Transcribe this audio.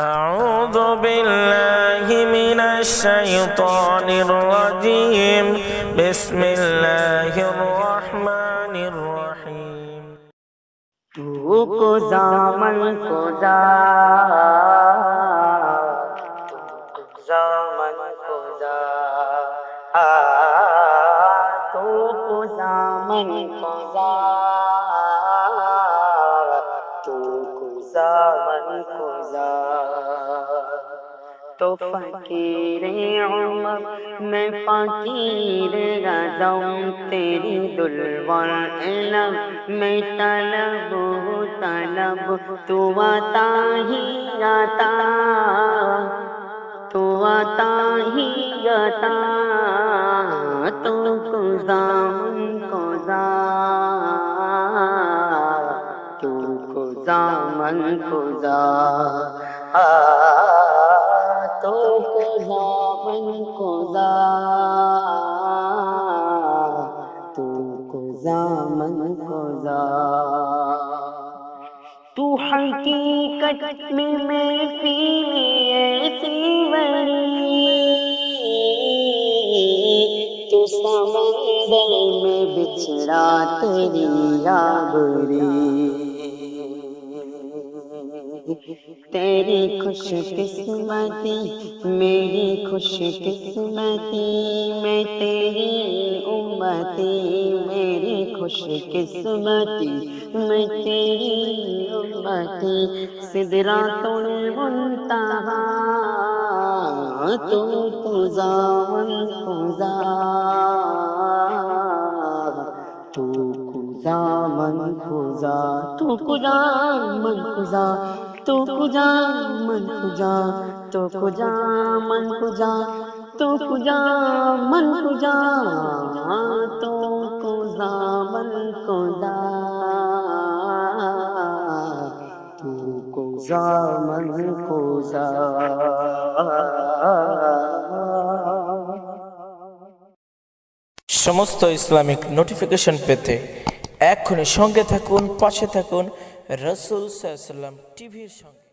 أعوذ بالله من الشيطان الرجيم بسم الله الرحمن الرحيم تو قضا من قضا تو قضا من قضا تو قضا من قضا تو قضا من قضا تو فقیر عمر میں فقیر رضاؤں تیری دلور علم میں طلب طلب تو عطا ہی عطا تو عطا ہی عطا تو قضا من قضا تو قضا من قضا تو قضا من قضا تو قضا من قضا تو حقیقت میں محفل ایسی بڑی تو سمندر میں بچھڑا تیری آبری تیری خوش قسمتی میری خوش قسمتی میں تیری امتی میری خوش قسمتی میں تیری امتی سدرات المنتہا تو قضا من قضا تو قضا من قضا تو قضا من قضا تو قضا من قضا تو قضا من قضا تو قضا من قضا تو قضا من قضا تو قضا من قضا সমস্ত ইসলামিক নোটিফিকেশন পেতে এক্ষুনি সঙ্গে থাকুন, পাশে থাকুন রাসূল সাল্লাল্লাহু আলাইহি ওয়াসাল্লাম টিভির সঙ্গে।